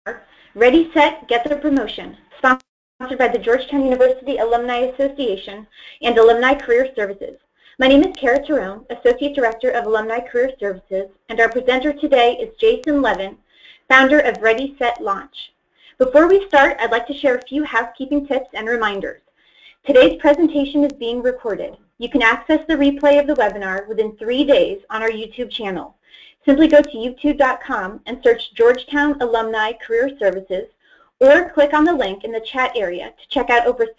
Ready, Set, Get the Promotion, sponsored by the Georgetown University Alumni Association and Alumni Career Services. My name is Kara Terone, Associate Director of Alumni Career Services, and our presenter today is Jason Levin, founder of Ready, Set, Launch. Before we start, I'd like to share a few housekeeping tips and reminders. Today's presentation is being recorded. You can access the replay of the webinar within 3 days on our YouTube channel. Simply go to youtube.com and search Georgetown Alumni Career Services, or click on the link in the chat area to check out over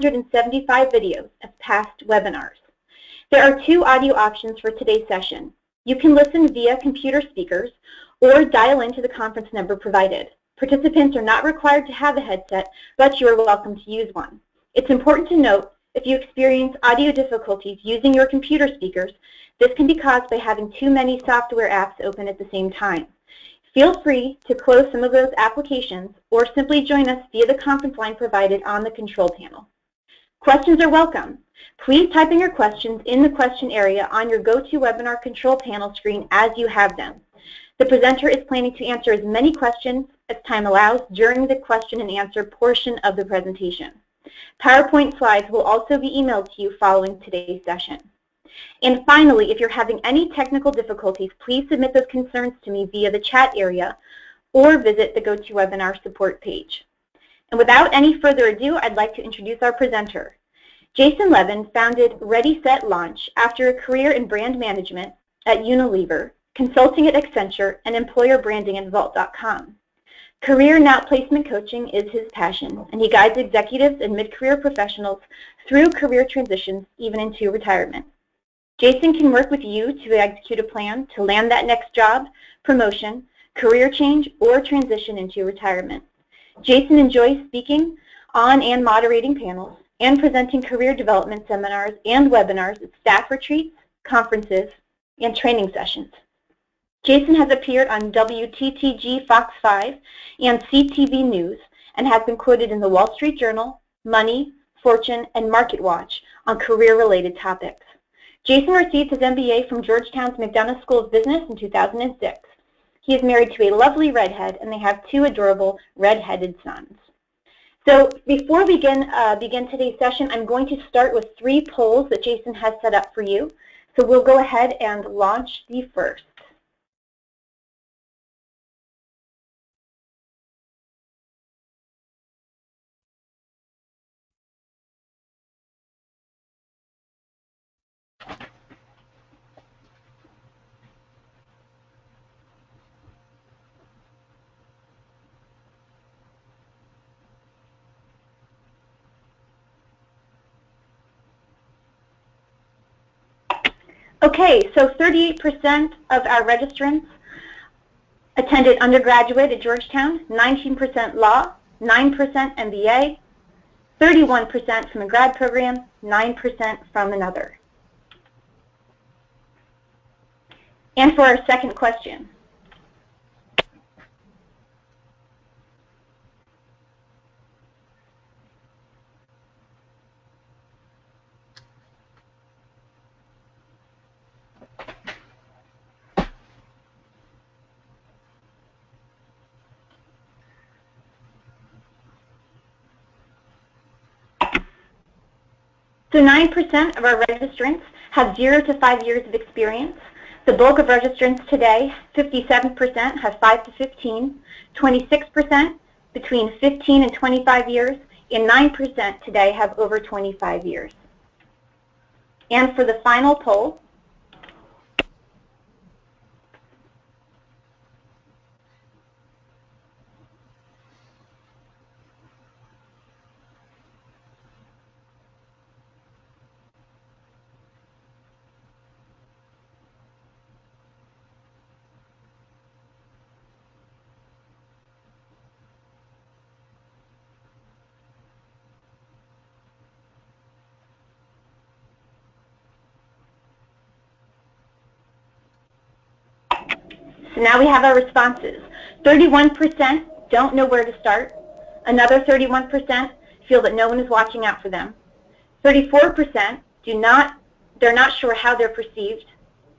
375 videos of past webinars. There are 2 audio options for today's session. You can listen via computer speakers or dial into the conference number provided. Participants are not required to have a headset, but you are welcome to use one. It's important to note, if you experience audio difficulties using your computer speakers, this can be caused by having too many software apps open at the same time. Feel free to close some of those applications or simply join us via the conference line provided on the control panel. Questions are welcome. Please type in your questions in the question area on your GoToWebinar control panel screen as you have them. The presenter is planning to answer as many questions as time allows during the question and answer portion of the presentation. PowerPoint slides will also be emailed to you following today's session. And finally, if you're having any technical difficulties, please submit those concerns to me via the chat area or visit the GoToWebinar support page. And without any further ado, I'd like to introduce our presenter. Jason Levin founded Ready, Set, Launch after a career in brand management at Unilever, consulting at Accenture, and employer branding at Vault.com. Career and outplacement coaching is his passion, and he guides executives and mid-career professionals through career transitions, even into retirement. Jason can work with you to execute a plan to land that next job, promotion, career change, or transition into retirement. Jason enjoys speaking on and moderating panels and presenting career development seminars and webinars at staff retreats, conferences, and training sessions. Jason has appeared on WTTG Fox 5 and CTV News and has been quoted in the Wall Street Journal, Money, Fortune, and MarketWatch on career-related topics. Jason received his MBA from Georgetown's McDonough School of Business in 2006. He is married to a lovely redhead, and they have 2 adorable red-headed sons. So before we begin today's session, I'm going to start with 3 polls that Jason has set up for you. So we'll go ahead and launch the first. Okay, so 38% of our registrants attended undergraduate at Georgetown, 19% law, 9% MBA, 31% from a grad program, 9% from another. And for our second question. So 9% of our registrants have 0 to 5 years of experience. The bulk of registrants today, 57%, have 5 to 15, 26% between 15 and 25 years, and 9% today have over 25 years. And for the final poll, so now we have our responses. 31% don't know where to start. Another 31% feel that no one is watching out for them. 34% they're not sure how they're perceived.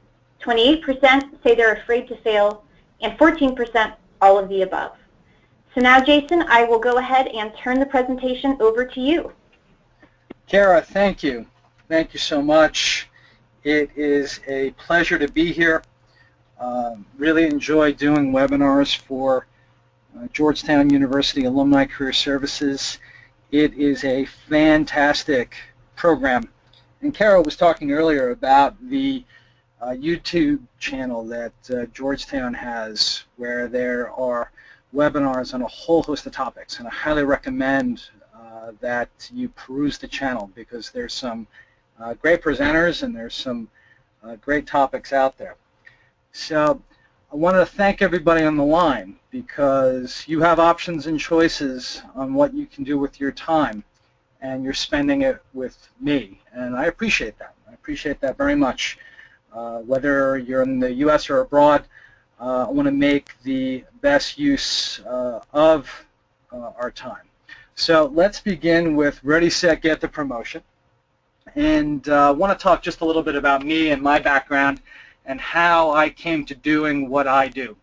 28% say they're afraid to fail, and 14% all of the above. So now, Jason, I will go ahead and turn the presentation over to you. Kara, thank you. Thank you so much. It is a pleasure to be here. Really enjoy doing webinars for Georgetown University Alumni Career Services. It is a fantastic program. And Kara was talking earlier about the YouTube channel that Georgetown has, where there are webinars on a whole host of topics, and I highly recommend that you peruse the channel because there's some great presenters and there's some great topics out there. So I wanted to thank everybody on the line because you have options and choices on what you can do with your time, and you're spending it with me, and I appreciate that. I appreciate that very much. Whether you're in the U.S. or abroad, I want to make the best use of our time. So let's begin with Ready, Set, Get the Promotion. And I want to talk just a little bit about me and my background and how I came to doing what I do.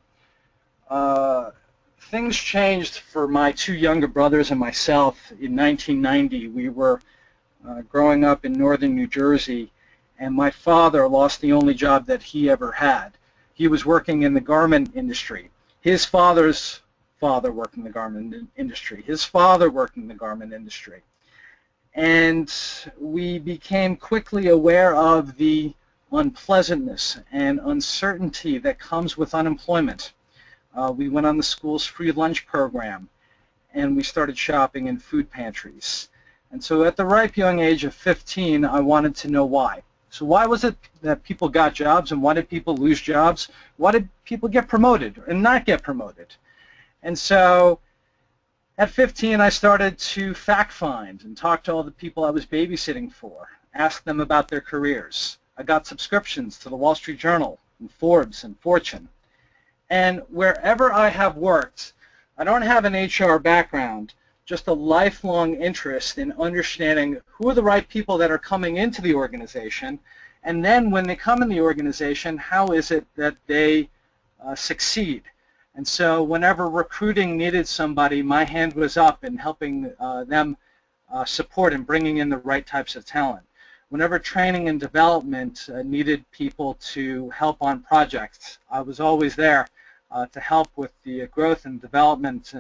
Things changed for my two younger brothers and myself in 1990. We were growing up in northern New Jersey, and my father lost the only job that he ever had. He was working in the garment industry. His father's father worked in the garment industry. His father worked in the garment industry. And we became quickly aware of the unpleasantness and uncertainty that comes with unemployment. We went on the school's free lunch program, and we started shopping in food pantries. And so at the ripe young age of 15, I wanted to know why. So why was it that people got jobs, and why did people lose jobs? Why did people get promoted and not get promoted? And so at 15, I started to fact find and talk to all the people I was babysitting for, ask them about their careers. I got subscriptions to the Wall Street Journal and Forbes and Fortune. And wherever I have worked, I don't have an HR background, just a lifelong interest in understanding who are the right people that are coming into the organization, and then when they come in the organization, how is it that they succeed. And so whenever recruiting needed somebody, my hand was up in helping them support and bringing in the right types of talent. Whenever training and development needed people to help on projects, I was always there to help with the growth and development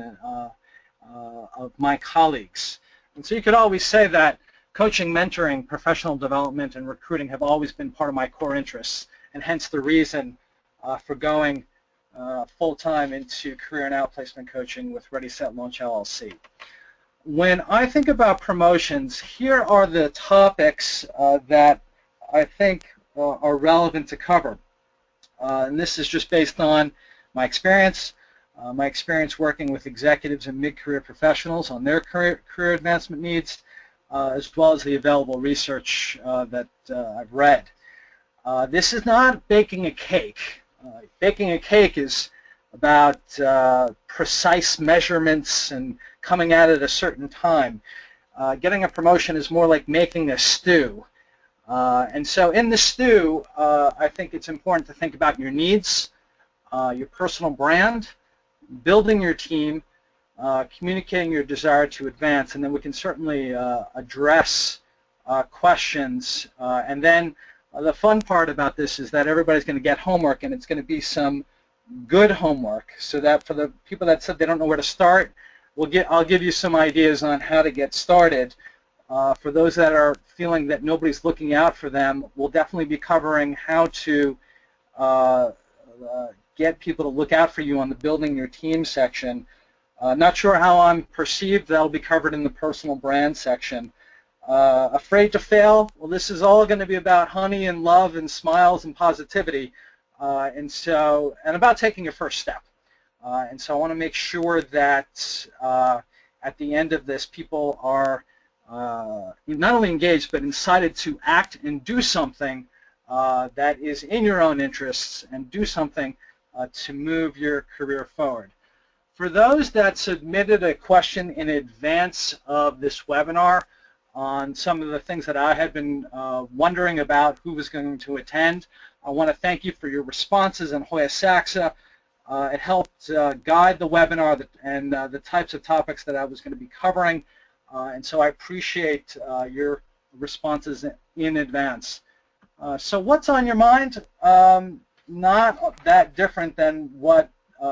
of my colleagues. And so you could always say that coaching, mentoring, professional development, and recruiting have always been part of my core interests, and hence the reason for going full-time into career and outplacement coaching with Ready, Set, Launch LLC. When I think about promotions, here are the topics that I think are relevant to cover. And this is just based on my experience working with executives and mid-career professionals on their career advancement needs, as well as the available research that I've read. This is not baking a cake. Baking a cake is about precise measurements and coming at it at a certain time. Getting a promotion is more like making a stew. And so in the stew, I think it's important to think about your needs, your personal brand, building your team, communicating your desire to advance, and then we can certainly address questions. And then the fun part about this is that everybody's going to get homework, and it's going to be some good homework, so that for the people that said they don't know where to start, I'll give you some ideas on how to get started. For those that are feeling that nobody's looking out for them, we'll definitely be covering how to get people to look out for you on the building your team section. Not sure how I'm perceived. That'll be covered in the personal brand section. Afraid to fail? Well, this is all going to be about honey and love and smiles and positivity, and about taking your first step. And so I want to make sure that at the end of this, people are not only engaged but incited to act and do something that is in your own interests, and do something to move your career forward. For those that submitted a question in advance of this webinar on some of the things that I had been wondering about who was going to attend, I want to thank you for your responses in Hoya Saxa. It helped guide the webinar and the types of topics that I was going to be covering, and so I appreciate your responses in advance. So what's on your mind? Not that different than what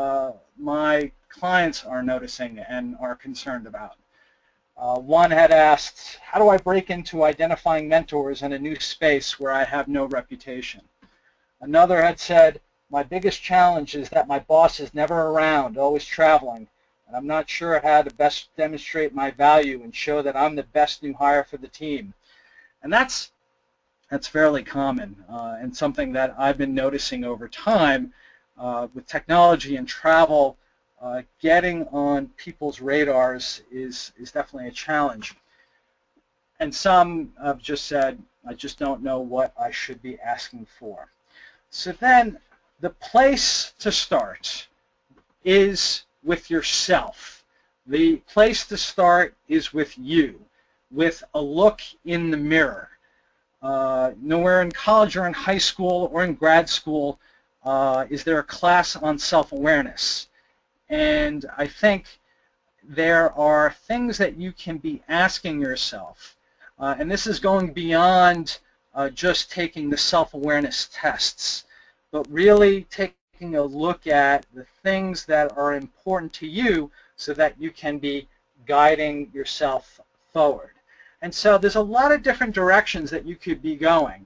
my clients are noticing and are concerned about. One had asked, how do I break into identifying mentors in a new space where I have no reputation? Another had said, my biggest challenge is that my boss is never around, always traveling, and I'm not sure how to best demonstrate my value and show that I'm the best new hire for the team. And that's fairly common and something that I've been noticing over time with technology and travel. Getting on people's radars is definitely a challenge. And some have just said, I just don't know what I should be asking for. So then the place to start is with yourself. The place to start is with you, with a look in the mirror. Nowhere in college or in high school or in grad school is there a class on self-awareness. And I think there are things that you can be asking yourself. And this is going beyond just taking the self-awareness tests, but really taking a look at the things that are important to you so that you can be guiding yourself forward. And so there's a lot of different directions that you could be going.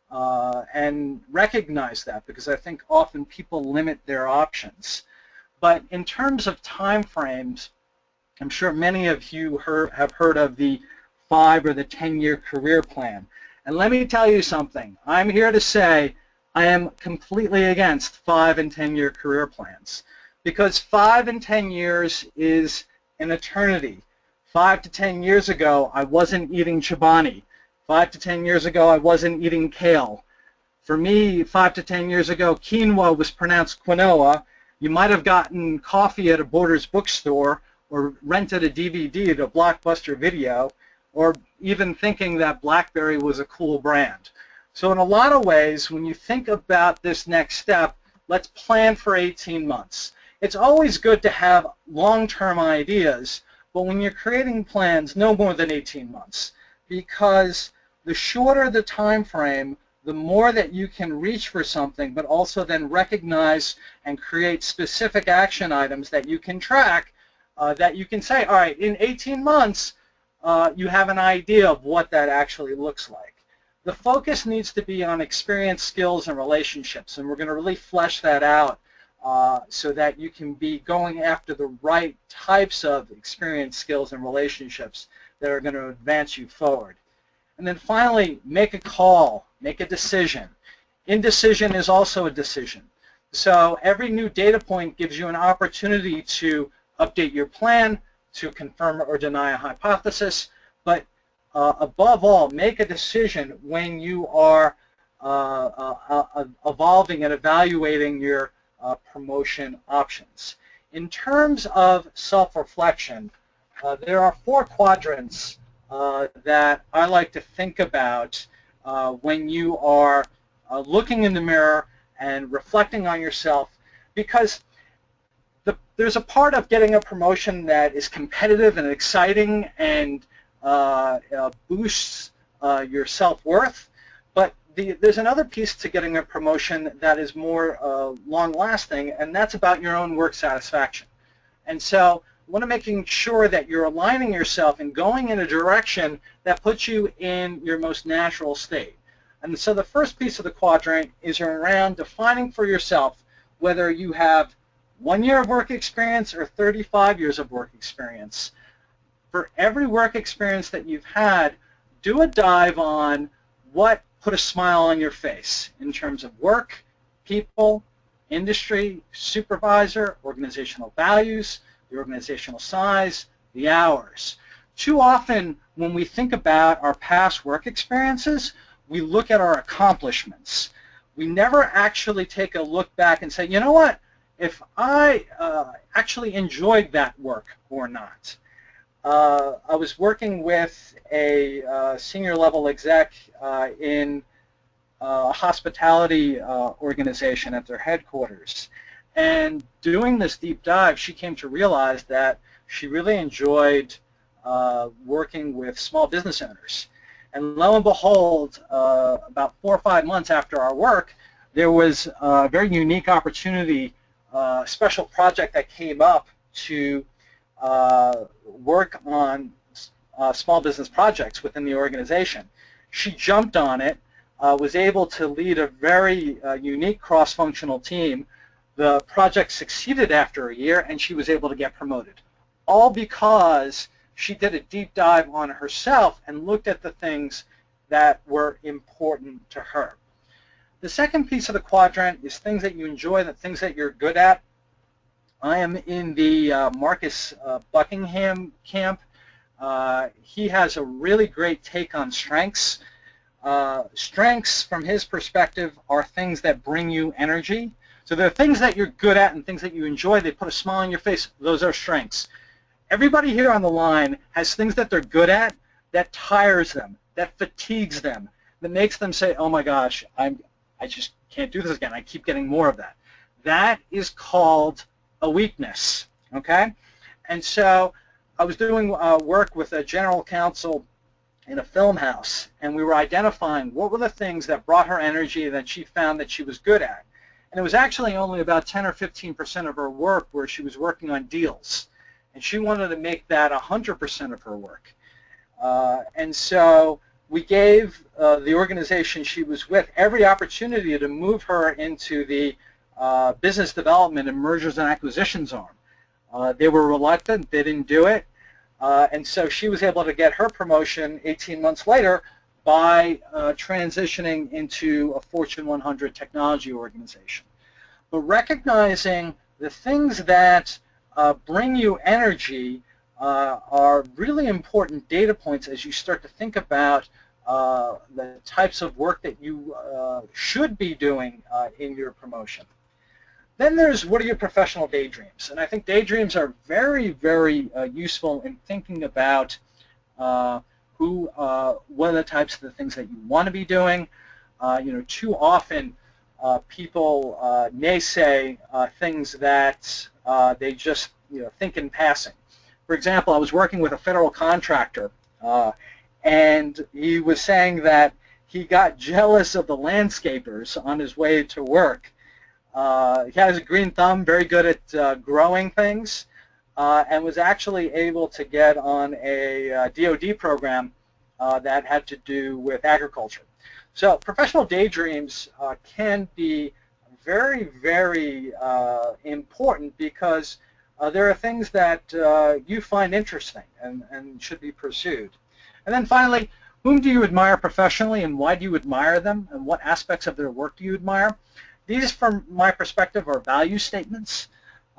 And recognize that, because I think often people limit their options. But in terms of time frames, I'm sure many of you have heard of the 5 or the 10-year career plan. And let me tell you something. I'm here to say I am completely against 5 and 10-year career plans, because 5 and 10 years is an eternity. 5 to 10 years ago, I wasn't eating chobani. 5 to 10 years ago, I wasn't eating kale. For me, 5 to 10 years ago, quinoa was pronounced quinoa. You might have gotten coffee at a Borders bookstore or rented a DVD at a Blockbuster Video, or even thinking that BlackBerry was a cool brand. So in a lot of ways, when you think about this next step, let's plan for 18 months. It's always good to have long-term ideas, but when you're creating plans, no more than 18 months, because the shorter the time frame, the more that you can reach for something, but also then recognize and create specific action items that you can track, that you can say, all right, in 18 months, you have an idea of what that actually looks like. The focus needs to be on experience, skills, and relationships, and we're going to really flesh that out so that you can be going after the right types of experience, skills, and relationships that are going to advance you forward. And then finally, make a call, make a decision. Indecision is also a decision. So every new data point gives you an opportunity to update your plan, to confirm or deny a hypothesis, but above all, make a decision when you are evolving and evaluating your promotion options. In terms of self-reflection, there are 4 quadrants that I like to think about when you are looking in the mirror and reflecting on yourself, because there's a part of getting a promotion that is competitive and exciting and boosts your self-worth, but there's another piece to getting a promotion that is more long-lasting, and that's about your own work satisfaction. And so I want to making sure that you're aligning yourself and going in a direction that puts you in your most natural state. And so the first piece of the quadrant is around defining for yourself whether you have 1 year of work experience or 35 years of work experience. For every work experience that you've had, do a dive on what put a smile on your face in terms of work, people, industry, supervisor, organizational values, the organizational size, the hours. Too often when we think about our past work experiences, we look at our accomplishments. We never actually take a look back and say, you know what, if I actually enjoyed that work or not. I was working with a senior level exec in a hospitality organization at their headquarters. And doing this deep dive, she came to realize that she really enjoyed working with small business owners. And lo and behold, about 4 or 5 months after our work, there was a very unique opportunity, a special project that came up to work on small business projects within the organization. She jumped on it, was able to lead a very unique cross-functional team. The project succeeded after a year, and she was able to get promoted, all because she did a deep dive on herself and looked at the things that were important to her. The second piece of the quadrant is things that you enjoy, the things that you're good at. I am in the Marcus Buckingham camp. He has a really great take on strengths. Strengths, from his perspective, are things that bring you energy. So there are things that you're good at and things that you enjoy. They put a smile on your face. Those are strengths. Everybody here on the line has things that they're good at that tires them, that fatigues them, that makes them say, oh my gosh, I just can't do this again. I keep getting more of that. That is called a weakness, okay? And so I was doing work with a general counsel in a film house, and we were identifying what were the things that brought her energy that she found that she was good at. And it was actually only about 10 or 15% of her work where she was working on deals. And she wanted to make that 100% of her work. And so we gave the organization she was with every opportunity to move her into the business development and mergers and acquisitions arm. They were reluctant. They didn't do it. And so she was able to get her promotion 18 months later by transitioning into a Fortune 100 technology organization. But recognizing the things that bring you energy are really important data points as you start to think about the types of work that you should be doing in your promotion. Then there's, what are your professional daydreams? And I think daydreams are very, very useful in thinking about what are the types of the things that you want to be doing. Too often people naysay things that they just think in passing. For example, I was working with a federal contractor, and he was saying that he got jealous of the landscapers on his way to work. He has a green thumb, very good at growing things, and was actually able to get on a DoD program that had to do with agriculture. So professional daydreams can be very, very important because there are things that you find interesting and should be pursued. And then finally, whom do you admire professionally and why do you admire them, and what aspects of their work do you admire? These, from my perspective, are value statements.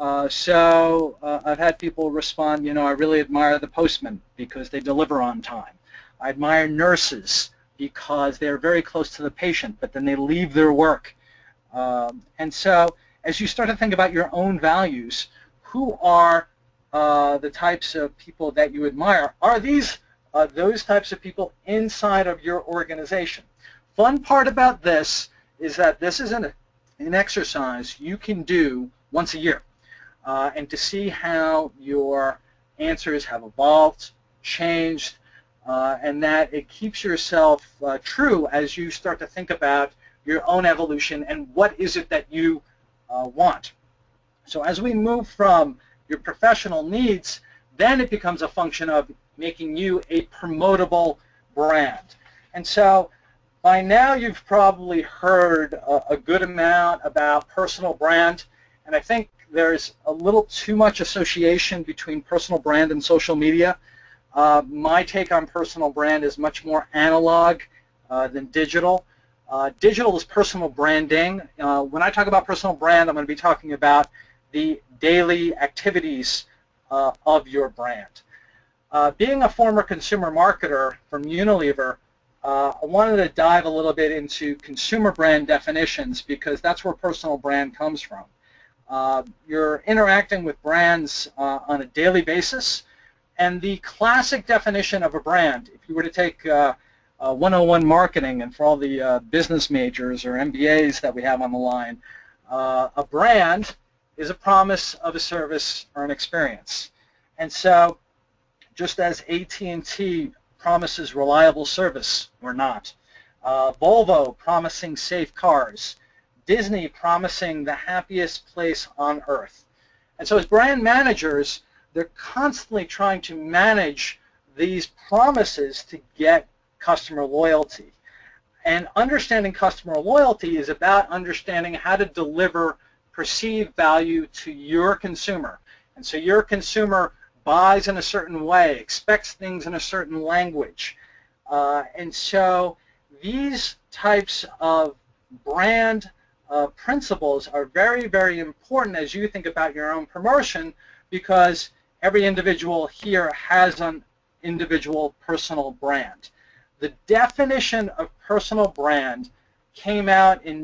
So I've had people respond, I really admire the postman because they deliver on time. I admire nurses because they're very close to the patient, but then they leave their work. And so as you start to think about your own values, who are the types of people that you admire? Are these those types of people inside of your organization? Fun part about this is that this is an exercise you can do once a year, and to see how your answers have evolved, changed, and that it keeps yourself true as you start to think about your own evolution and what is it that you want. So as we move from your professional needs, then it becomes a function of making you a promotable brand. And so by now you've probably heard a good amount about personal brand, and I think there's a little too much association between personal brand and social media. My take on personal brand is much more analog than digital. Digital is personal branding. When I talk about personal brand, I'm going to be talking about the daily activities of your brand. Being a former consumer marketer from Unilever, I wanted to dive a little bit into consumer brand definitions because that's where personal brand comes from. You're interacting with brands on a daily basis, and the classic definition of a brand, if you were to take 101 marketing, and for all the business majors or MBAs that we have on the line, a brand is a promise of a service or an experience. And so just as AT&T promises reliable service or not, Volvo promising safe cars, Disney promising the happiest place on earth. And so as brand managers, they're constantly trying to manage these promises to get customer loyalty. And understanding customer loyalty is about understanding how to deliver perceived value to your consumer. And so your consumer buys in a certain way, expects things in a certain language. And so these types of brand principles are very, very important as you think about your own promotion, because every individual here has an individual personal brand. The definition of personal brand came out in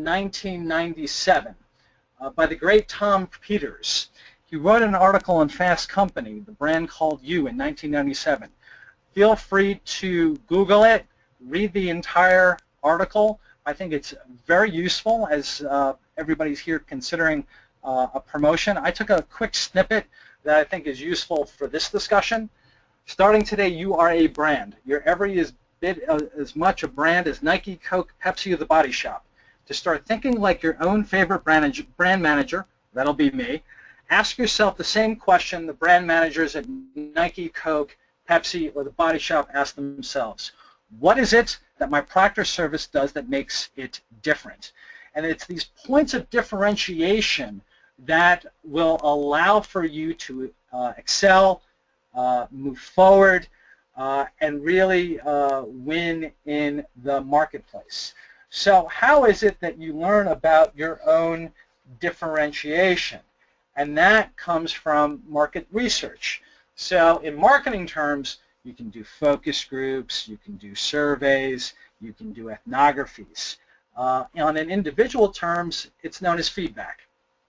1997 by the great Tom Peters. He wrote an article in Fast Company, The Brand Called You, in 1997. Feel free to Google it, read the entire article. I think it's very useful as everybody's here considering a promotion. I took a quick snippet that I think is useful for this discussion. Starting today, you are a brand. You're every bit as much a brand as Nike, Coke, Pepsi, or The Body Shop. To start thinking like your own favorite brand manager, that'll be me, ask yourself the same question the brand managers at Nike, Coke, Pepsi, or The Body Shop ask themselves. What is it that my product or service does that makes it different? And it's these points of differentiation that will allow for you to excel, move forward, and really win in the marketplace. So how is it that you learn about your own differentiation? And that comes from market research. So in marketing terms, you can do focus groups, you can do surveys, you can do ethnographies. On an individual terms, it's known as feedback.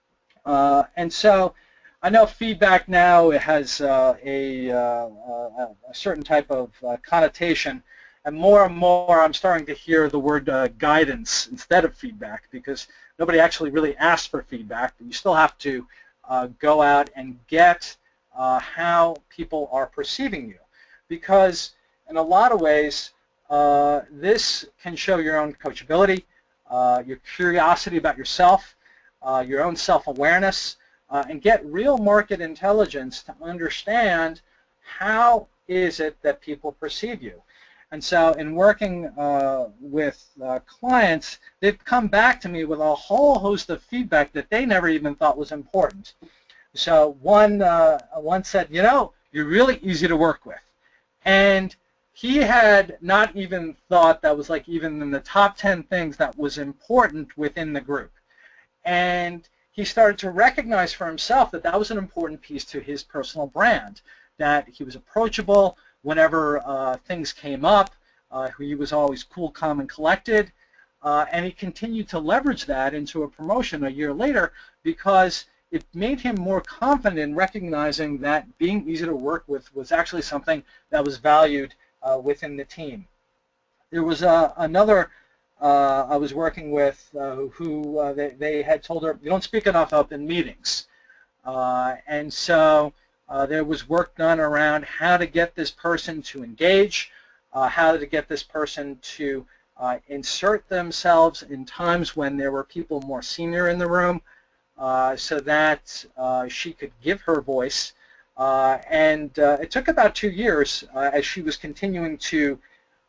And so I know feedback now has a certain type of connotation, and more I'm starting to hear the word guidance instead of feedback, because nobody actually really asks for feedback. You still have to go out and get how people are perceiving you, because in a lot of ways this can show your own coachability, your curiosity about yourself, your own self-awareness, and get real market intelligence to understand how is it that people perceive you. And so in working with clients, they've come back to me with a whole host of feedback that they never even thought was important. So one said, you know, you're really easy to work with. And he had not even thought that was like even in the top 10 things that was important within the group. And he started to recognize for himself that that was an important piece to his personal brand, that he was approachable whenever things came up. He was always cool, calm, and collected. And he continued to leverage that into a promotion a year later, because it made him more confident in recognizing that being easy to work with was actually something that was valued within the team. There was another I was working with who they had told her, you don't speak enough up in meetings. And so there was work done around how to get this person to engage, how to get this person to insert themselves in times when there were people more senior in the room, so that she could give her voice. And it took about 2 years as she was continuing to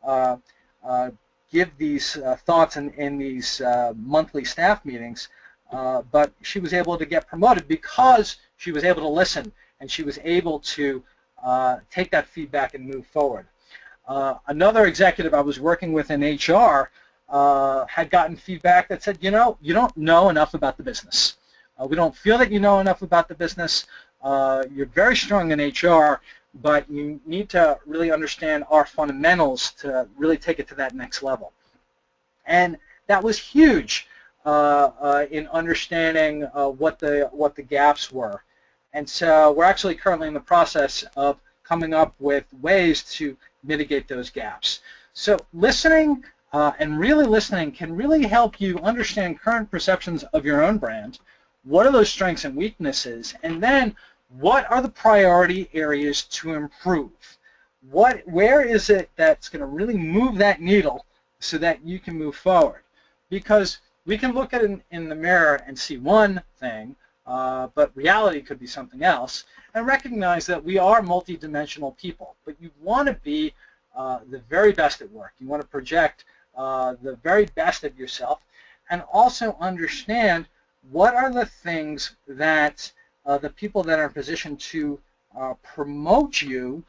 give these thoughts in these monthly staff meetings, but she was able to get promoted because she was able to listen and she was able to take that feedback and move forward. Another executive I was working with in HR had gotten feedback that said, you know, you don't know enough about the business. We don't feel that you know enough about the business. You're very strong in HR, but you need to really understand our fundamentals to really take it to that next level. And that was huge in understanding what the gaps were. And so we're actually currently in the process of coming up with ways to mitigate those gaps. So listening and really listening can really help you understand current perceptions of your own brand, what are those strengths and weaknesses, and then what are the priority areas to improve? Where is it that's going to really move that needle so that you can move forward? Because we can look at it in the mirror and see one thing, but reality could be something else, and recognize that we are multidimensional people. But you want to be the very best at work. You want to project the very best of yourself, and also understand what are the things that the people that are in position to promote you,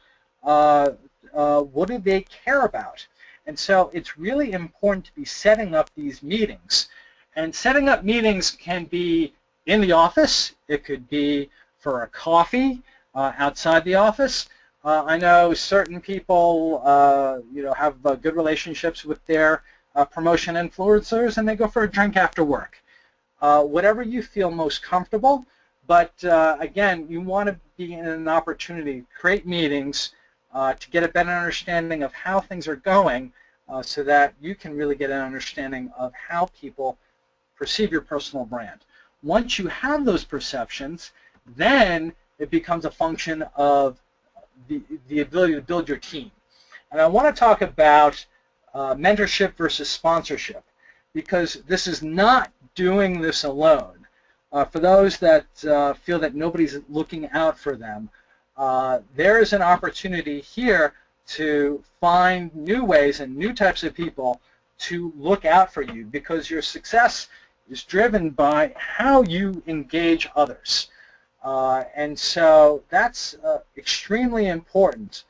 what do they care about? And so it's really important to be setting up these meetings. And setting up meetings can be in the office. It could be for a coffee outside the office. I know certain people, have good relationships with their promotion influencers, and they go for a drink after work. Whatever you feel most comfortable, but again, you want to be in an opportunity to create meetings to get a better understanding of how things are going, so that you can really get an understanding of how people perceive your personal brand. Once you have those perceptions, then it becomes a function of the ability to build your team. And I want to talk about mentorship versus sponsorship, because this is not doing this alone. For those that feel that nobody's looking out for them, there is an opportunity here to find new ways and new types of people to look out for you, because your success is driven by how you engage others. And so that's extremely important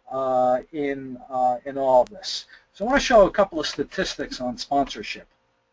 in all of this. So I want to show a couple of statistics on sponsorship.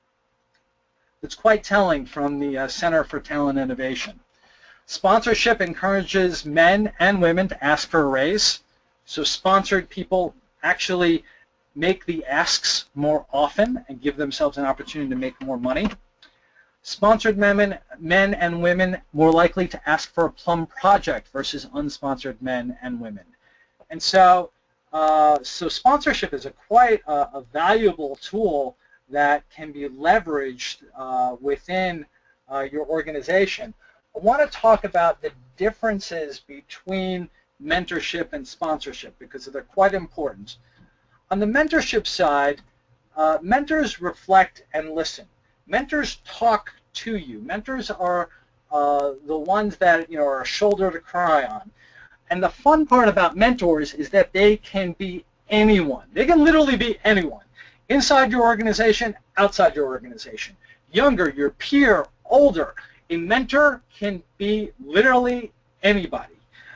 It's quite telling from the Center for Talent Innovation. Sponsorship encourages men and women to ask for a raise. So sponsored people actually make the asks more often and give themselves an opportunity to make more money. Sponsored men and women more likely to ask for a plum project versus unsponsored men and women. And so, sponsorship is quite a valuable tool that can be leveraged within your organization. I want to talk about the differences between mentorship and sponsorship, because they're quite important. On the mentorship side, mentors reflect and listen. Mentors talk to you. Mentors are the ones that are a shoulder to cry on. And the fun part about mentors is that they can be anyone. They can literally be anyone. Inside your organization, outside your organization. Younger, your peer, older. A mentor can be literally anybody.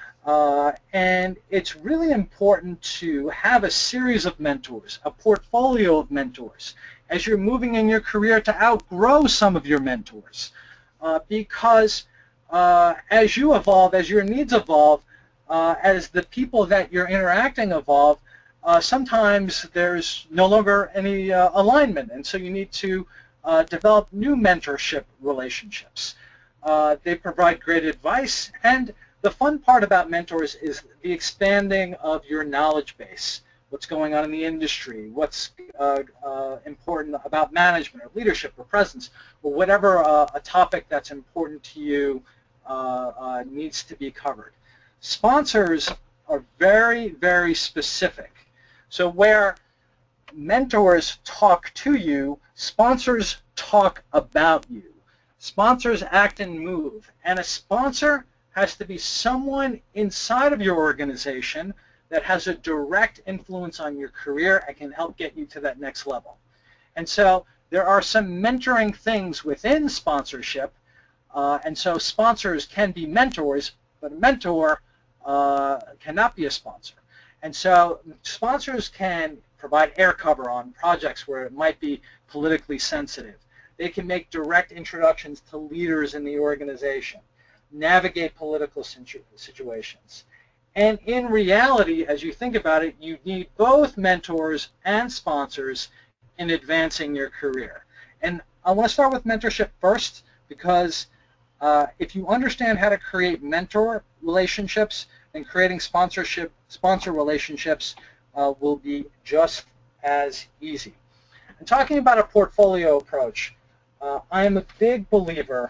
And it's really important to have a series of mentors, a portfolio of mentors, as you're moving in your career to outgrow some of your mentors. Because as you evolve, as your needs evolve, as the people that you're interacting evolve, sometimes there's no longer any alignment, and so you need to develop new mentorship relationships. They provide great advice, and the fun part about mentors is the expanding of your knowledge base. What's going on in the industry, what's important about management or leadership or presence, or whatever a topic that's important to you needs to be covered. Sponsors are very, very specific. So where mentors talk to you, sponsors talk about you. Sponsors act and move, and a sponsor has to be someone inside of your organization that has a direct influence on your career and can help get you to that next level. And so there are some mentoring things within sponsorship, and so sponsors can be mentors, but a mentor cannot be a sponsor. And so sponsors can provide air cover on projects where it might be politically sensitive. They can make direct introductions to leaders in the organization, navigate political situations. And in reality, as you think about it, you need both mentors and sponsors in advancing your career. And I want to start with mentorship first, because if you understand how to create mentor relationships, then creating sponsor relationships will be just as easy. And talking about a portfolio approach, I am a big believer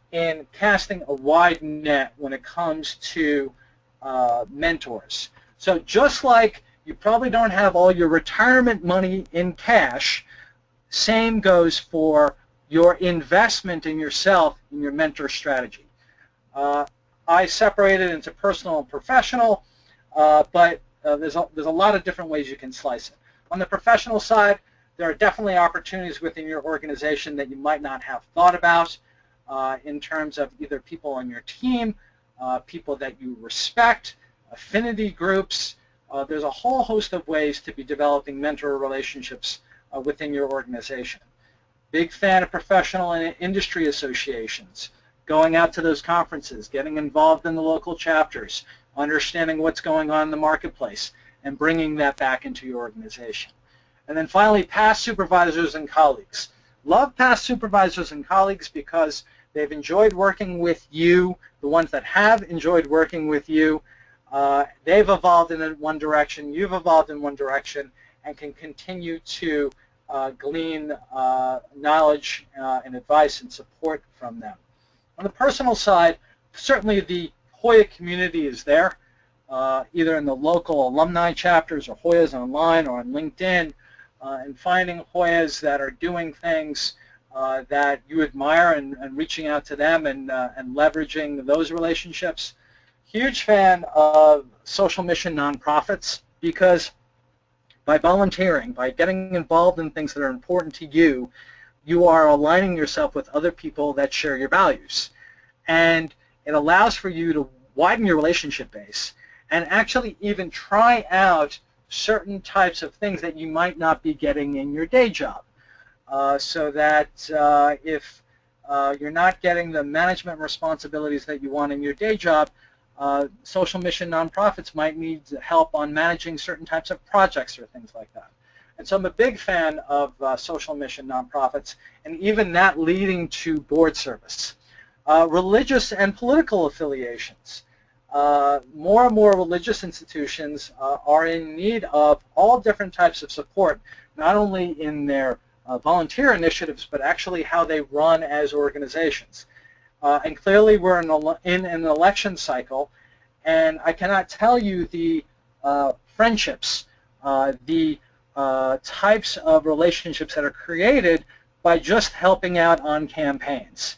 in casting a wide net when it comes to mentors. So just like you probably don't have all your retirement money in cash, same goes for your investment in yourself in your mentor strategy. I separate it into personal and professional, but there's a lot of different ways you can slice it. On the professional side, there are definitely opportunities within your organization that you might not have thought about in terms of either people on your team, people that you respect, affinity groups. There's a whole host of ways to be developing mentor relationships within your organization. Big fan of professional and industry associations, going out to those conferences, getting involved in the local chapters, understanding what's going on in the marketplace, and bringing that back into your organization. And then finally, past supervisors and colleagues. Love past supervisors and colleagues because they've enjoyed working with you, the ones that have enjoyed working with you. They've evolved in one direction, you've evolved in one direction, and can continue to glean knowledge and advice and support from them. On the personal side, certainly the Hoya community is there, either in the local alumni chapters or Hoyas online or on LinkedIn, and finding Hoyas that are doing things that you admire and reaching out to them and leveraging those relationships. Huge fan of social mission nonprofits because by volunteering, by getting involved in things that are important to you, you are aligning yourself with other people that share your values. And it allows for you to widen your relationship base and actually even try out certain types of things that you might not be getting in your day job. So that if you're not getting the management responsibilities that you want in your day job, social mission nonprofits might need help on managing certain types of projects or things like that. And so I'm a big fan of social mission nonprofits, and even that leading to board service. Religious and political affiliations. More and more religious institutions are in need of all different types of support, not only in their volunteer initiatives, but actually how they run as organizations. And clearly we're in an election cycle, and I cannot tell you the friendships, the types of relationships that are created by just helping out on campaigns.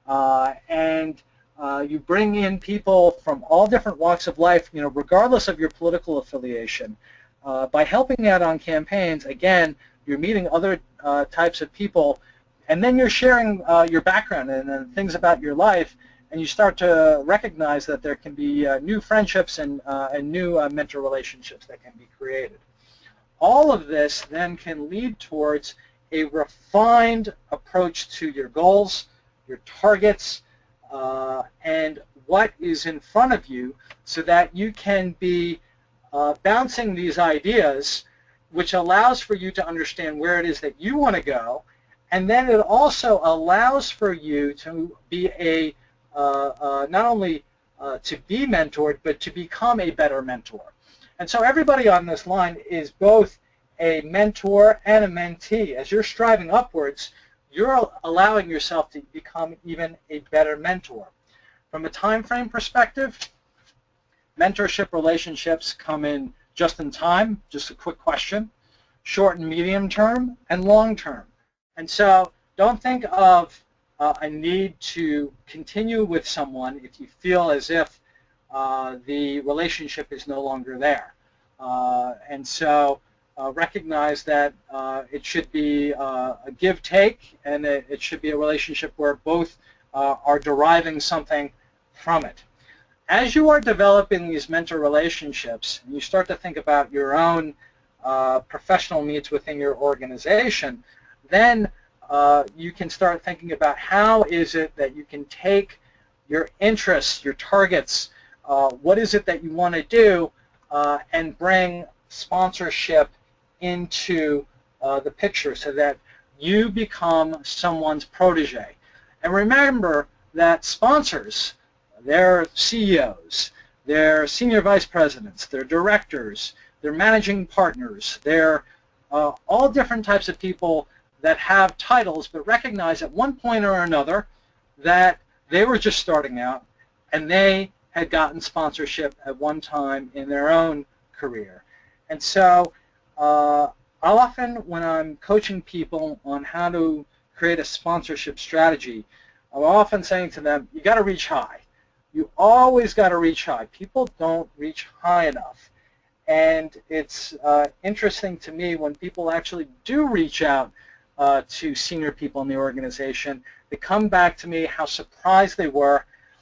You bring in people from all different walks of life, regardless of your political affiliation. By helping out on campaigns, again, you're meeting other types of people, and then you're sharing your background and things about your life, and you start to recognize that there can be new friendships and new mentor relationships that can be created. All of this then can lead towards a refined approach to your goals, your targets, and what is in front of you, so that you can be bouncing these ideas, which allows for you to understand where it is that you want to go, and then it also allows for you to be not only to be mentored, but to become a better mentor. And so everybody on this line is both a mentor and a mentee. As you're striving upwards, you're allowing yourself to become even a better mentor. From a time frame perspective, mentorship relationships come in just in time, just a quick question, short and medium term, and long term. And so don't think of a need to continue with someone if you feel as if the relationship is no longer there. And so recognize that it should be a give-take, and it should be a relationship where both are deriving something from it. As you are developing these mentor relationships, and you start to think about your own professional needs within your organization, then you can start thinking about how is it that you can take your interests, your targets, what is it that you want to do, and bring sponsorship into the picture so that you become someone's protege. And remember that sponsors, they're CEOs, they're senior vice presidents, they're directors, they're managing partners, they're all different types of people that have titles, but recognize at one point or another that they were just starting out, and they had gotten sponsorship at one time in their own career. And so often when I'm coaching people on how to create a sponsorship strategy, I'm often saying to them, you got to reach high. You always got to reach high. People don't reach high enough. And it's interesting to me when people actually do reach out to senior people in the organization, they come back to me how surprised they were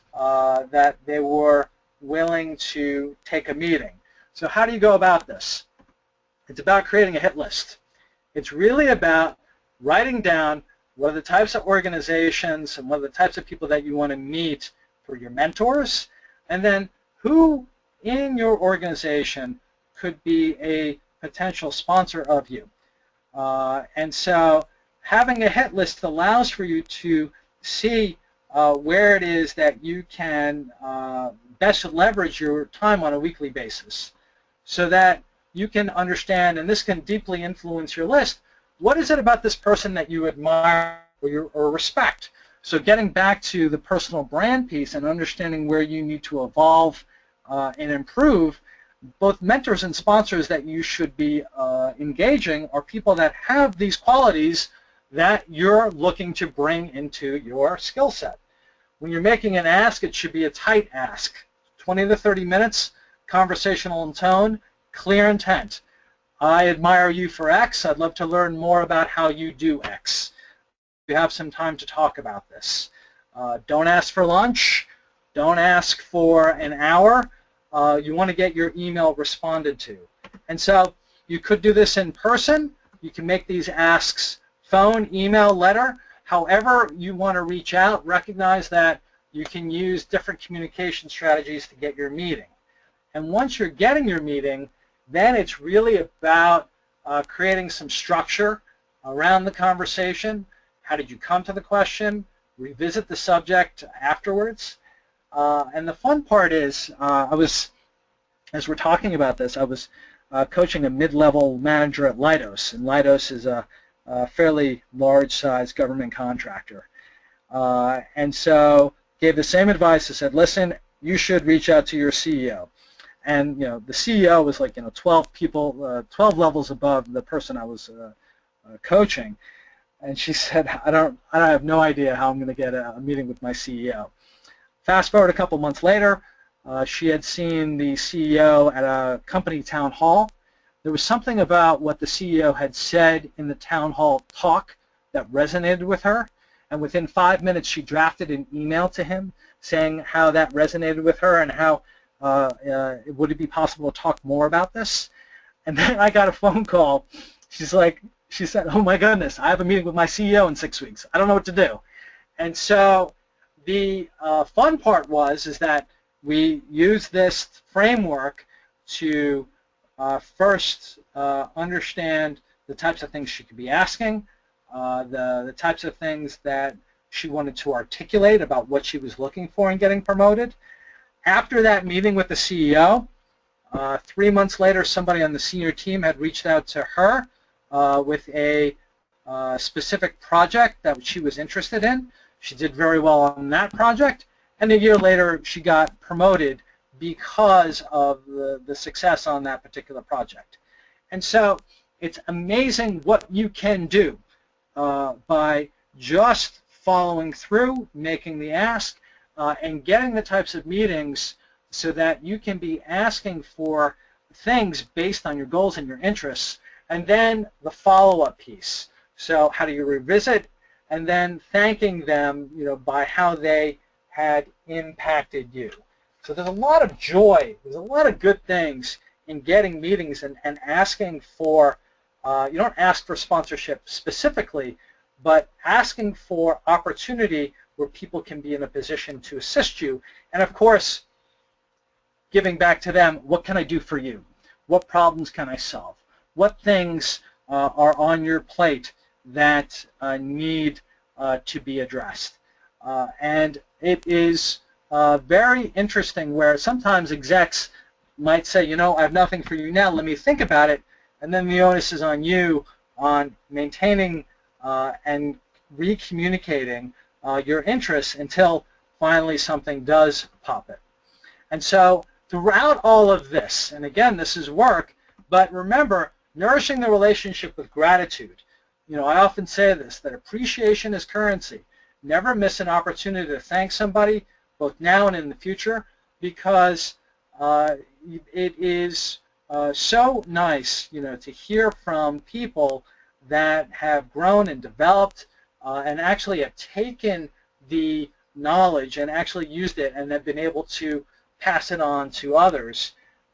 that they were willing to take a meeting. So how do you go about this? It's about creating a hit list. It's really about writing down what are the types of organizations and what are the types of people that you want to meet for your mentors, and then who in your organization could be a potential sponsor of you. And so having a hit list allows for you to see where it is that you can best leverage your time on a weekly basis so that you can understand, and this can deeply influence your list, what is it about this person that you admire or respect? So getting back to the personal brand piece and understanding where you need to evolve and improve, both mentors and sponsors that you should be engaging are people that have these qualities that you're looking to bring into your skill set. When you're making an ask, it should be a tight ask. 20 to 30 minutes, conversational in tone, clear intent. I admire you for X. I'd love to learn more about how you do X. You have some time to talk about this. Don't ask for lunch. Don't ask for an hour. You want to get your email responded to. And so you could do this in person. You can make these asks phone, email, letter. However you want to reach out, recognize that you can use different communication strategies to get your meeting. And once you're getting your meeting, then it's really about creating some structure around the conversation. How did you come to the question? Revisit the subject afterwards. And the fun part is, as we're talking about this, I was coaching a mid-level manager at Leidos, and Leidos is a fairly large-sized government contractor. And so gave the same advice. I said, listen, you should reach out to your CEO. And the CEO was like 12 people, 12 levels above the person I was coaching. And she said, I have no idea how I'm going to get a meeting with my CEO. Fast forward a couple months later, she had seen the CEO at a company town hall. There was something about what the CEO had said in the town hall talk that resonated with her, and within 5 minutes she drafted an email to him saying how that resonated with her and how would it be possible to talk more about this. And then I got a phone call. She said, oh my goodness, I have a meeting with my CEO in 6 weeks. I don't know what to do. And so the fun part is that we use this framework to first understand the types of things she could be asking, the types of things that she wanted to articulate about what she was looking for in getting promoted. After that meeting with the CEO, 3 months later, somebody on the senior team had reached out to her with a specific project that she was interested in. She did very well on that project, and a year later she got promoted because of the success on that particular project. And so it's amazing what you can do by just following through, making the ask, and getting the types of meetings so that you can be asking for things based on your goals and your interests, and then the follow-up piece. So how do you revisit, and then thanking them, by how they had impacted you. So there's a lot of joy, there's a lot of good things in getting meetings and asking for, you don't ask for sponsorship specifically, but asking for opportunity where people can be in a position to assist you. And of course, giving back to them, what can I do for you? What problems can I solve? What things are on your plate that need to be addressed? And it is very interesting where sometimes execs might say, I have nothing for you now, let me think about it, and then the onus is on you on maintaining and re-communicating your interests until finally something does pop it. And so throughout all of this, and again, this is work, but remember, nourishing the relationship with gratitude. You know, I often say this, that appreciation is currency. Never miss an opportunity to thank somebody, both now and in the future, because it is so nice, you know, to hear from people that have grown and developed and actually have taken the knowledge and actually used it and have been able to pass it on to others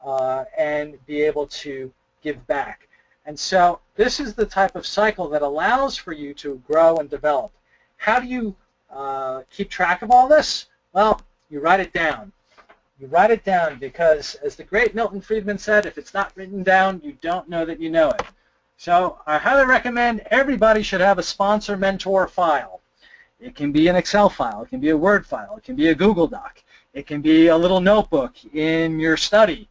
and be able to give back. And so this is the type of cycle that allows for you to grow and develop. How do you keep track of all this? Well, you write it down. You write it down because, as the great Milton Friedman said, if it's not written down, you don't know that you know it. So I highly recommend everybody should have a sponsor mentor file. It can be an Excel file. It can be a Word file. It can be a Google Doc. It can be a little notebook in your study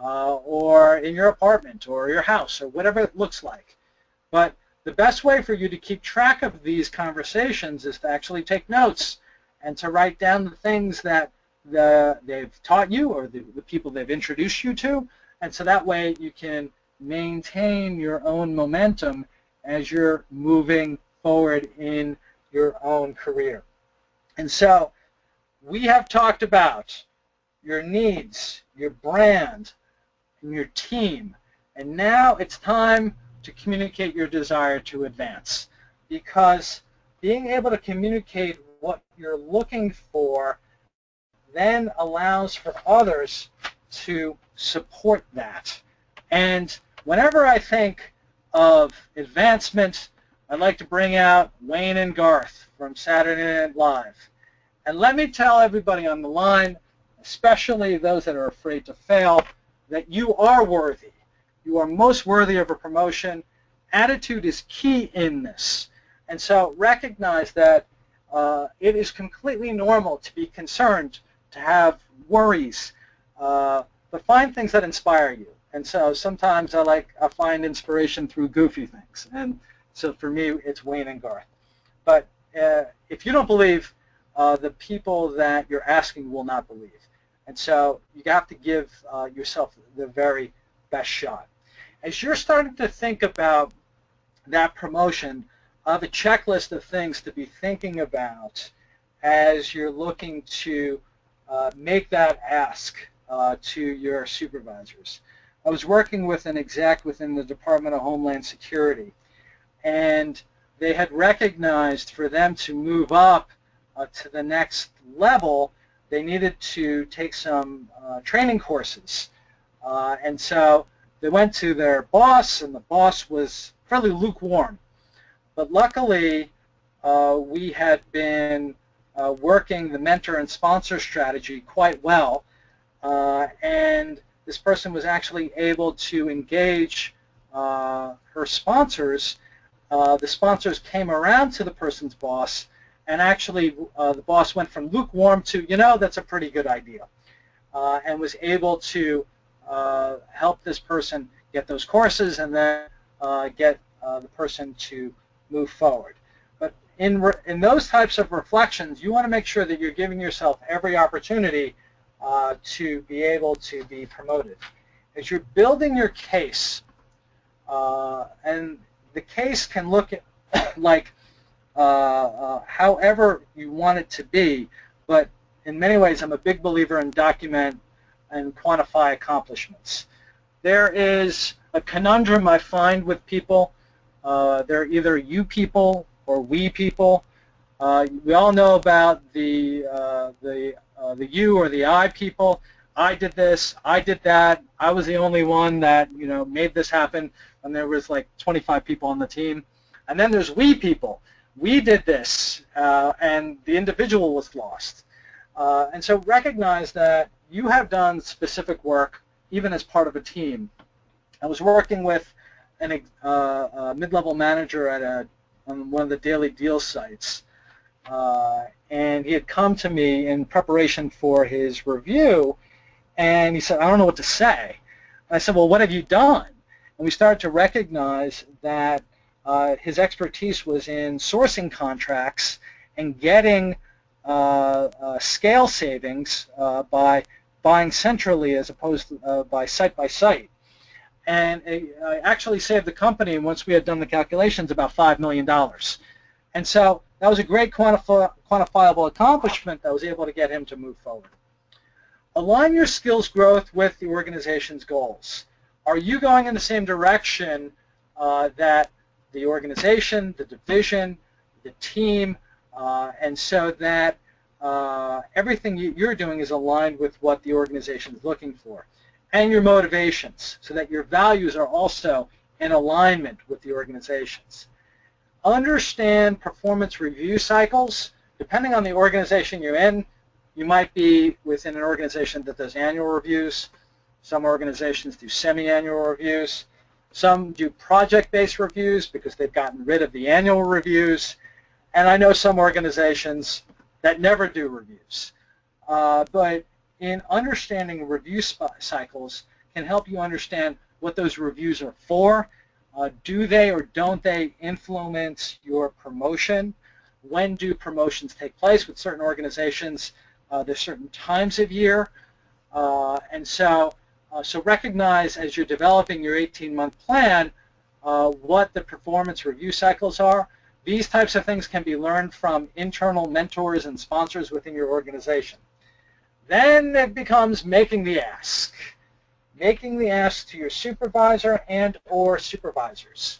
or in your apartment or your house or whatever it looks like. But the best way for you to keep track of these conversations is to actually take notes and to write down the things that they've taught you or the people they've introduced you to, and so that way you can maintain your own momentum as you're moving forward in your own career. And so we have talked about your needs, your brand, and your team, and now it's time to communicate your desire to advance, because being able to communicate what you're looking for then allows for others to support that. And whenever I think of advancement, I'd like to bring out Wayne and Garth from Saturday Night Live. And let me tell everybody on the line, especially those that are afraid to fail, that you are worthy. You are most worthy of a promotion. Attitude is key in this. And so recognize that it is completely normal to be concerned, to have worries, but find things that inspire you. And so sometimes I find inspiration through goofy things. And so for me, it's Wayne and Garth. But if you don't believe, the people that you're asking will not believe. And so you have to give yourself the very best shot. As you're starting to think about that promotion, I have a checklist of things to be thinking about as you're looking to make that ask to your supervisors. I was working with an exec within the Department of Homeland Security, and they had recognized for them to move up to the next level, they needed to take some training courses. And so they went to their boss, and the boss was fairly lukewarm. But luckily, we had been working the mentor and sponsor strategy quite well, and this person was actually able to engage her sponsors. The sponsors came around to the person's boss, and actually the boss went from lukewarm to, you know, that's a pretty good idea, and was able to help this person get those courses and then get the person to move forward. But in those types of reflections, you want to make sure that you're giving yourself every opportunity to be able to be promoted. As you're building your case, and the case can look like however you want it to be, but in many ways I'm a big believer in document and quantify accomplishments. There is a conundrum I find with people. They're either you people or we people. We all know about the you or the I people. I did this, I did that, I was the only one that, you know, made this happen when there was like 25 people on the team. And then there's we people. We did this, and the individual was lost. And so recognize that you have done specific work, even as part of a team. I was working with a mid-level manager on one of the daily deal sites, and he had come to me in preparation for his review, and he said, I don't know what to say. And I said, well, what have you done? And we started to recognize that his expertise was in sourcing contracts and getting scale savings by buying centrally as opposed to by site. And it actually saved the company, once we had done the calculations, about $5 million. And so that was a great quantifiable accomplishment that was able to get him to move forward. Align your skills growth with the organization's goals. Are you going in the same direction that the organization, the division, the team, and so that everything you're doing is aligned with what the organization is looking for, and your motivations, so that your values are also in alignment with the organization's. Understand performance review cycles. Depending on the organization you're in, you might be within an organization that does annual reviews. Some organizations do semi-annual reviews. Some do project-based reviews because they've gotten rid of the annual reviews. And I know some organizations that never do reviews. But in understanding review cycles can help you understand what those reviews are for. Do they or don't they influence your promotion? When do promotions take place with certain organizations? There's certain times of year. And so recognize as you're developing your 18-month plan what the performance review cycles are. These types of things can be learned from internal mentors and sponsors within your organization. Then it becomes making the ask. Making the ask to your supervisor and or supervisors.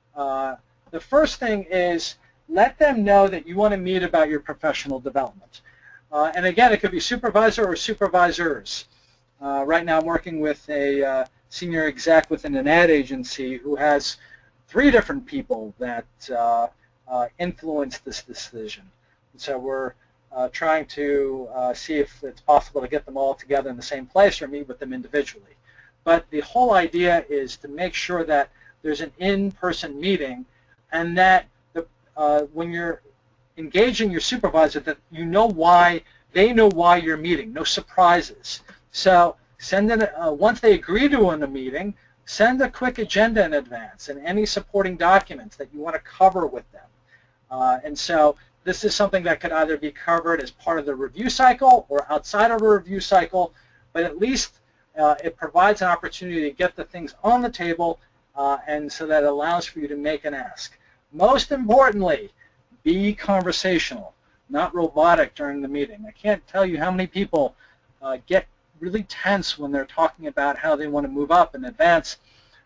The first thing is let them know that you want to meet about your professional development. And again, it could be supervisor or supervisors. Right now I'm working with a senior exec within an ad agency who has 3 different people that influence this decision. And so we're trying to see if it's possible to get them all together in the same place or meet with them individually. But the whole idea is to make sure that there's an in-person meeting, and that when you're engaging your supervisor, that you know why, they know why you're meeting, no surprises. So send in once they agree to a meeting, send a quick agenda in advance and any supporting documents that you want to cover with them. And so this is something that could either be covered as part of the review cycle or outside of a review cycle, but at least it provides an opportunity to get the things on the table, and so that it allows for you to make an ask. Most importantly, be conversational, not robotic during the meeting. I can't tell you how many people get really tense when they're talking about how they want to move up and advance.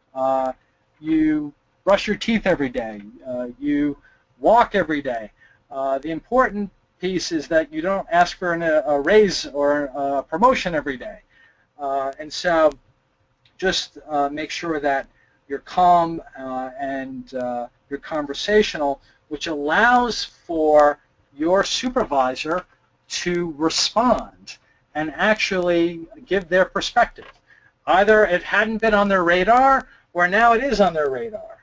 You brush your teeth every day. You walk every day. The important piece is that you don't ask for a raise or a promotion every day. And so just make sure that you're calm and you're conversational, which allows for your supervisor to respond and actually give their perspective. Either it hadn't been on their radar or now it is on their radar.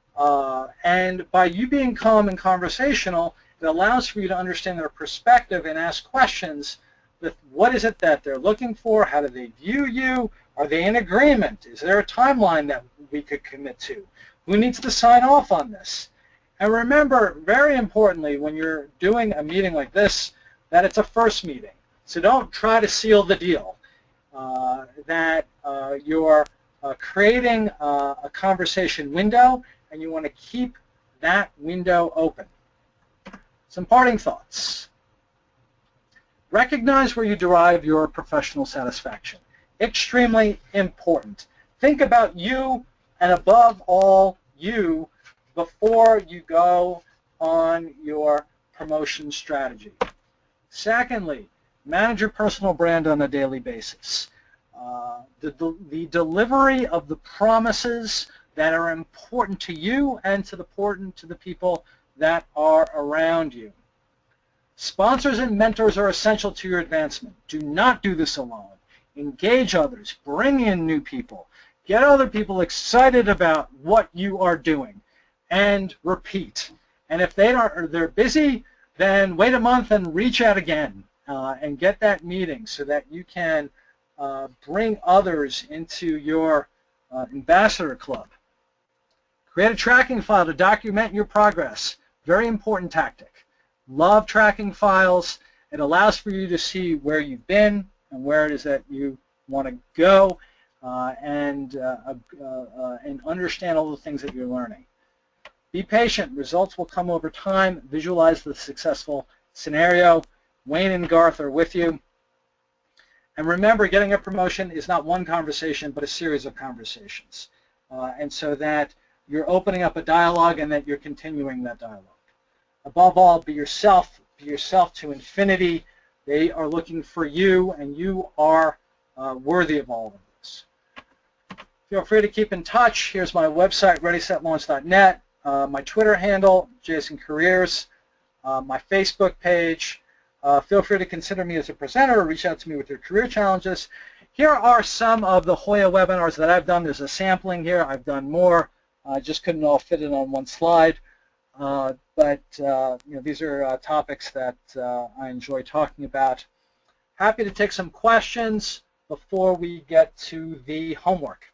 And by you being calm and conversational, it allows for you to understand their perspective and ask questions. What is it that they're looking for? How do they view you? Are they in agreement? Is there a timeline that we could commit to? Who needs to sign off on this? And remember, very importantly, when you're doing a meeting like this, that it's a first meeting. So don't try to seal the deal. That you're creating a conversation window, and you want to keep that window open. Some parting thoughts. Recognize where you derive your professional satisfaction. Extremely important. Think about you, and above all, you, before you go on your promotion strategy. Secondly, manage your personal brand on a daily basis. The delivery of the promises that are important to you and important to the people that are around you. Sponsors and mentors are essential to your advancement. Do not do this alone. Engage others. Bring in new people. Get other people excited about what you are doing. And repeat. And if they're busy, then wait a month and reach out again and get that meeting so that you can bring others into your ambassador club. Create a tracking file to document your progress. Very important tactic. Love tracking files, It allows for you to see where you've been and where it is that you want to go, and understand all the things that you're learning. Be patient. Results will come over time. Visualize the successful scenario. Wayne and Garth are with you. And remember, getting a promotion is not one conversation, but a series of conversations. And so that you're opening up a dialogue and that you're continuing that dialogue. Above all, be yourself. Be yourself to infinity. They are looking for you, and you are worthy of all of this. Feel free to keep in touch. Here's my website, readysetlaunch.net. My Twitter handle, Jason Careers. My Facebook page. Feel free to consider me as a presenter or reach out to me with your career challenges. Here are some of the Hoya webinars that I've done. There's a sampling here. I've done more. I just couldn't all fit it on one slide. But these are topics that I enjoy talking about. Happy to take some questions before we get to the homework.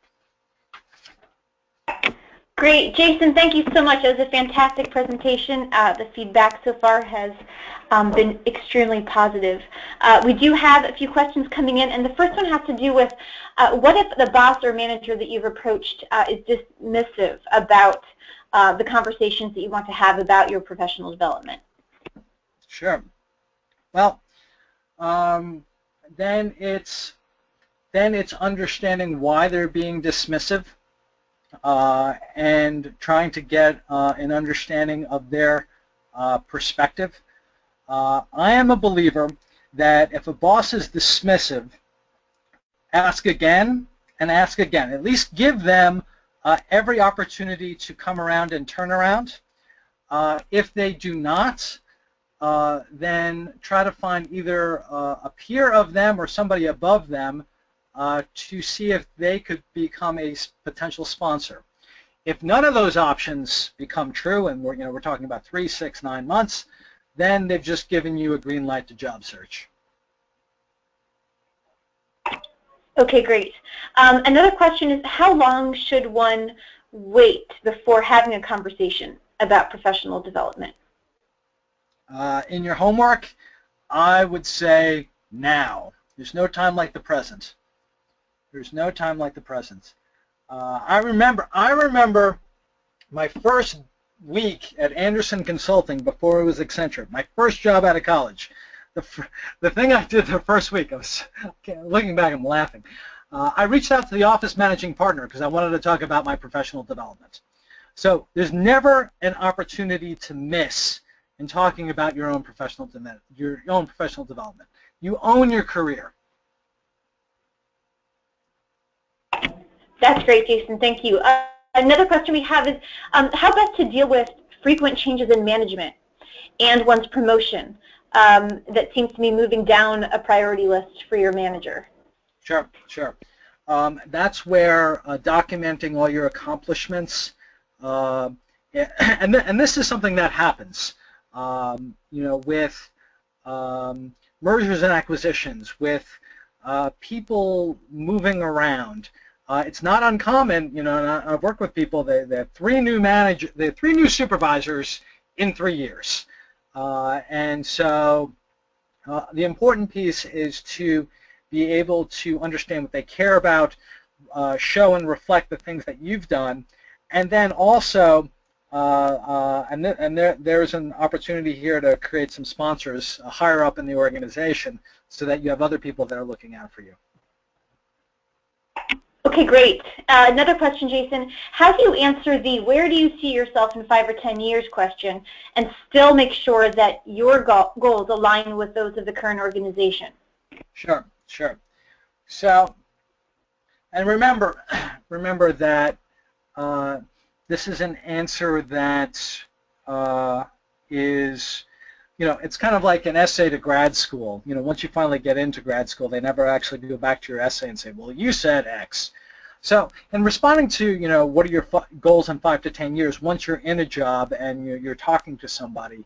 Great. Jason, thank you so much. It was a fantastic presentation. The feedback so far has been extremely positive. We do have a few questions coming in, and the first one has to do with what if the boss or manager that you've approached is dismissive about the conversations that you want to have about your professional development? Sure. Well, then it's understanding why they're being dismissive. And trying to get an understanding of their perspective. I am a believer that if a boss is dismissive, ask again and ask again. At least give them every opportunity to come around and turn around. If they do not, then try to find either a peer of them or somebody above them to see if they could become a potential sponsor. If none of those options become true, and we're talking about 3, 6, 9 months, then they've just given you a green light to job search. Okay, great. Another question is, how long should one wait before having a conversation about professional development? In your homework, I would say now. There's no time like the present. There's no time like the present. I remember my first week at Anderson Consulting before it was Accenture. My first job out of college. The thing I did the first week, looking back, I'm laughing. I reached out to the office managing partner because I wanted to talk about my professional development. So there's never an opportunity to miss in talking about your own professional development. You own your career. That's great, Jason. Thank you. Another question we have is how best to deal with frequent changes in management and one's promotion that seems to be moving down a priority list for your manager? Sure. That's where documenting all your accomplishments, and this is something that happens, with mergers and acquisitions, with people moving around. It's not uncommon, and I've worked with people. They have 3 new supervisors in 3 years, and so the important piece is to be able to understand what they care about, show and reflect the things that you've done, and then also, there's an opportunity here to create some sponsors higher up in the organization, so that you have other people that are looking out for you. Okay, great. Another question, Jason. How do you answer the where do you see yourself in 5 or 10 years question and still make sure that your goals align with those of the current organization? Sure. So, and remember that this is an answer that is, it's kind of like an essay to grad school. Once you finally get into grad school, they never actually go back to your essay and say, well, you said X. So in responding to, what are your goals in 5 to 10 years, once you're in a job and you're talking to somebody,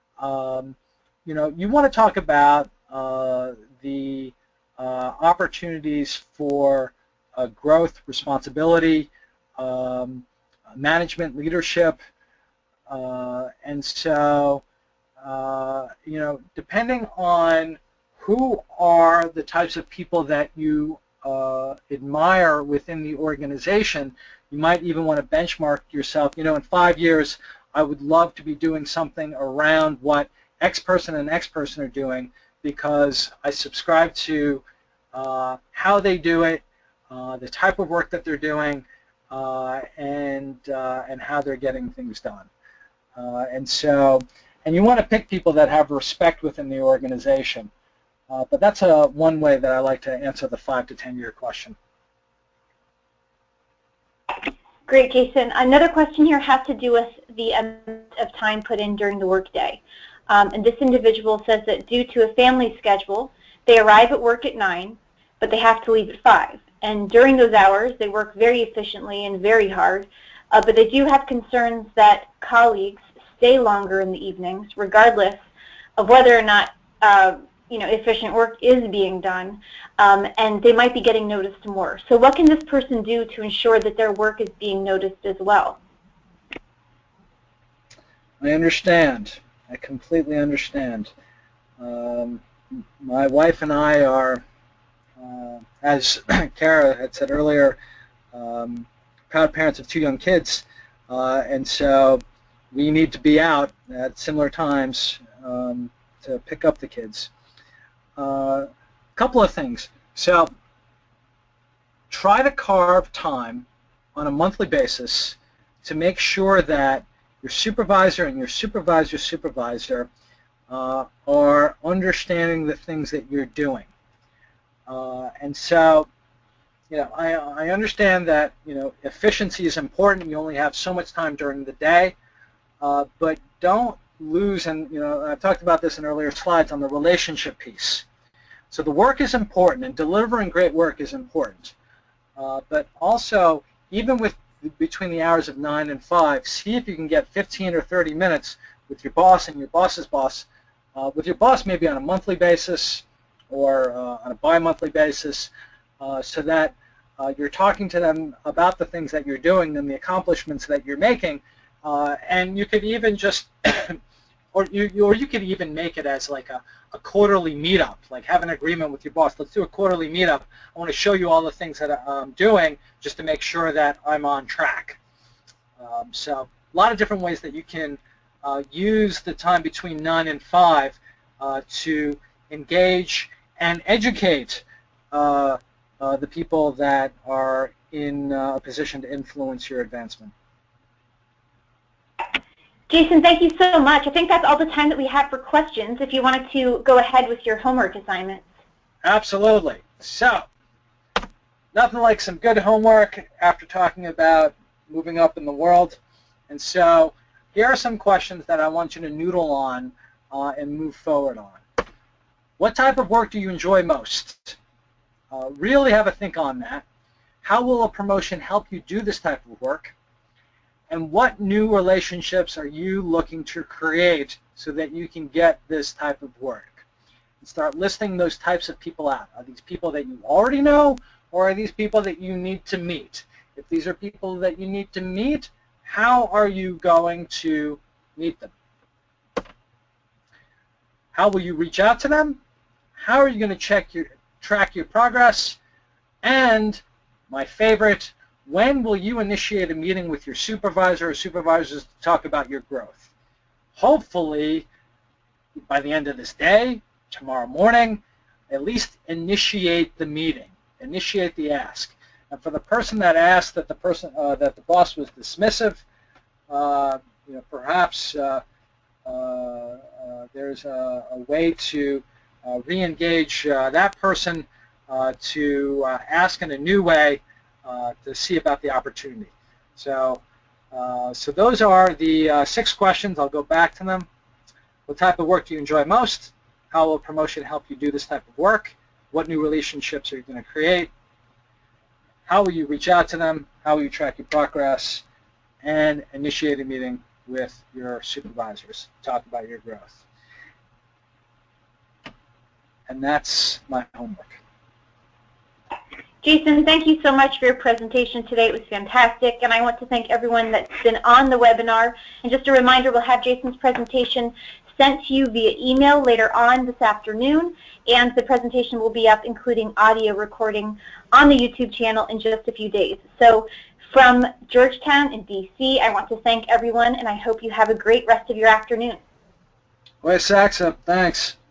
you want to talk about the opportunities for growth, responsibility, management, leadership, and so depending on who are the types of people that you admire within the organization, you might even want to benchmark yourself. In 5 years, I would love to be doing something around what X person and X person are doing, because I subscribe to how they do it, the type of work that they're doing, and how they're getting things done. And you want to pick people that have respect within the organization. But that's one way that I like to answer the 5 to 10 year question. Great, Jason. Another question here has to do with the amount of time put in during the workday. And this individual says that due to a family schedule, they arrive at work at 9, but they have to leave at 5. And during those hours, they work very efficiently and very hard, but they do have concerns that colleagues stay longer in the evenings, regardless of whether or not efficient work is being done, and they might be getting noticed more. So what can this person do to ensure that their work is being noticed as well? I understand. I completely understand. My wife and I are, as Kara had said earlier, proud parents of 2 young kids, and so we need to be out at similar times to pick up the kids. A couple of things. So try to carve time on a monthly basis to make sure that your supervisor and your supervisor's supervisor are understanding the things that you're doing. And so, I understand that, efficiency is important. You only have so much time during the day, but don't lose, and I've talked about this in earlier slides on the relationship piece. So the work is important, and delivering great work is important. But also, even between the hours of 9 and 5, see if you can get 15 or 30 minutes with your boss and your boss's boss, with your boss maybe on a monthly basis or on a bi-monthly basis, so that you're talking to them about the things that you're doing and the accomplishments that you're making, and you could even just, or you could even make it as like a quarterly meetup, like have an agreement with your boss. Let's do a quarterly meetup. I want to show you all the things that I'm doing just to make sure that I'm on track. So a lot of different ways that you can use the time between 9 and 5 to engage and educate the people that are in a position to influence your advancement. Jason, thank you so much. I think that's all the time that we have for questions, if you wanted to go ahead with your homework assignments. Absolutely. So, nothing like some good homework after talking about moving up in the world. And so, here are some questions that I want you to noodle on and move forward on. What type of work do you enjoy most? Really have a think on that. How will a promotion help you do this type of work? And what new relationships are you looking to create so that you can get this type of work? And start listing those types of people out. Are these people that you already know, or are these people that you need to meet? If these are people that you need to meet, how are you going to meet them? How will you reach out to them? How are you going to track your progress? And my favorite, when will you initiate a meeting with your supervisor or supervisors to talk about your growth? Hopefully, by the end of this day, tomorrow morning, at least initiate the meeting, initiate the ask. And for the person that asked that the boss was dismissive, perhaps there's a way to re-engage that person to ask in a new way to see about the opportunity. So those are the 6 questions. I'll go back to them. What type of work do you enjoy most? How will a promotion help you do this type of work? What new relationships are you going to create? How will you reach out to them? How will you track your progress? And initiate a meeting with your supervisors. Talk about your growth. And that's my homework. Jason, thank you so much for your presentation today. It was fantastic, and I want to thank everyone that's been on the webinar. And just a reminder, we'll have Jason's presentation sent to you via email later on this afternoon, and the presentation will be up, including audio recording, on the YouTube channel in just a few days. So from Georgetown in DC, I want to thank everyone, and I hope you have a great rest of your afternoon. Well, Saxa, thanks.